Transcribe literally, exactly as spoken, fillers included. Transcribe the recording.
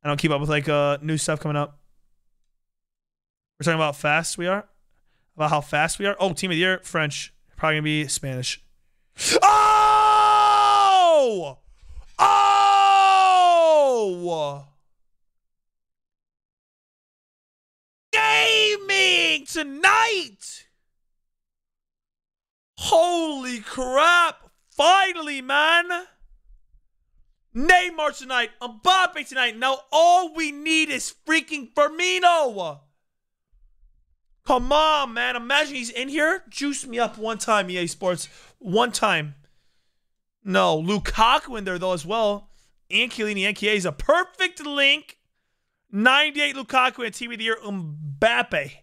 I don't keep up with like uh new stuff coming up. We're talking about how fast we are. About how fast we are. Oh, team of the year, French. Probably gonna be Spanish. Oh! Oh! Gaming tonight! Holy crap! Finally, man! Neymar tonight, Mbappe tonight. Now all we need is freaking Firmino. Come on, man. Imagine he's in here. Juice me up one time, E A Sports. One time. No, Lukaku in there, though, as well. And Chiellini and Chiesa is a perfect link. ninety-eight Lukaku and Team of the Year, Mbappe.